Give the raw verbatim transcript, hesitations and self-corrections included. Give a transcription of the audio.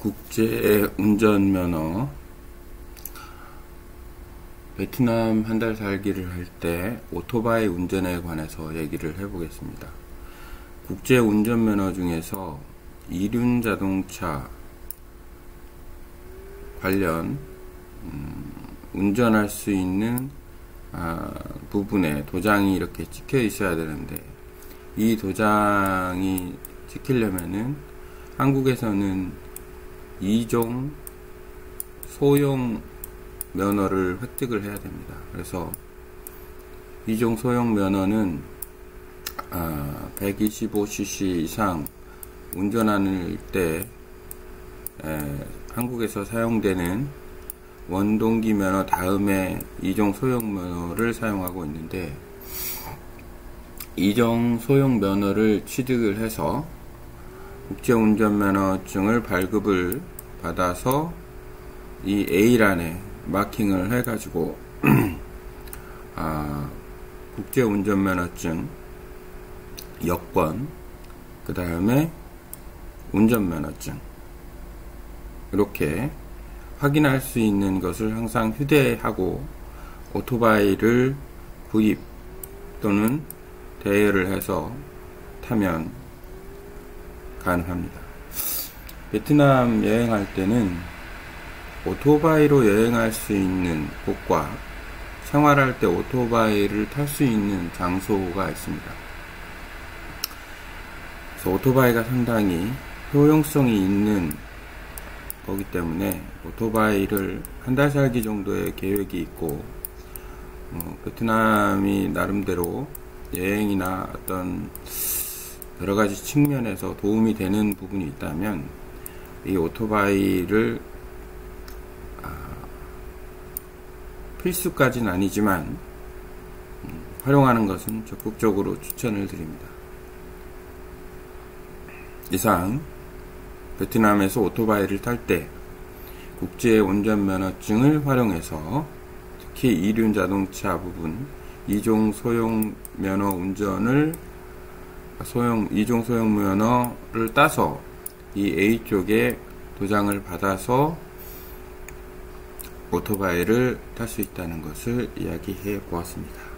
국제 운전면허. 베트남 한 달 살기를 할 때 오토바이 운전에 관해서 얘기를 해보겠습니다. 국제 운전면허 중에서 이륜 자동차 관련 음, 운전할 수 있는 아, 부분에 도장이 이렇게 찍혀 있어야 되는데, 이 도장이 찍히려면은 한국에서는 이종 소형 면허를 획득을 해야 됩니다. 그래서 이종 소형 면허는 아, 백이십오 씨씨 이상 운전하는 때 에, 한국에서 사용되는 원동기 면허 다음에 이종 소형 면허를 사용하고 있는데, 이종 소형 면허를 취득을 해서 국제운전면허증을 발급을 받아서 이 A란에 마킹을 해가지고 아, 국제운전면허증 여권, 그 다음에 운전면허증, 이렇게 확인할 수 있는 것을 항상 휴대하고 오토바이를 구입 또는 대여를 해서 타면 가능합니다. 베트남 여행할 때는 오토바이로 여행할 수 있는 곳과 생활할 때 오토바이를 탈 수 있는 장소가 있습니다. 그래서 오토바이가 상당히 효용성이 있는 거기 때문에 오토바이를 한 달 살기 정도의 계획이 있고, 어, 베트남이 나름대로 여행이나 어떤 여러가지 측면에서 도움이 되는 부분이 있다면 이 오토바이를 아, 필수까지는 아니지만 음, 활용하는 것은 적극적으로 추천을 드립니다. 이상 베트남에서 오토바이를 탈 때 국제 운전면허증을 활용해서 특히 이륜 자동차 부분 이종 소형 면허 운전을 소형 이종 소형 면허를 따서 이 A 쪽에 도장을 받아서 오토바이를 탈 수 있다는 것을 이야기해 보았습니다.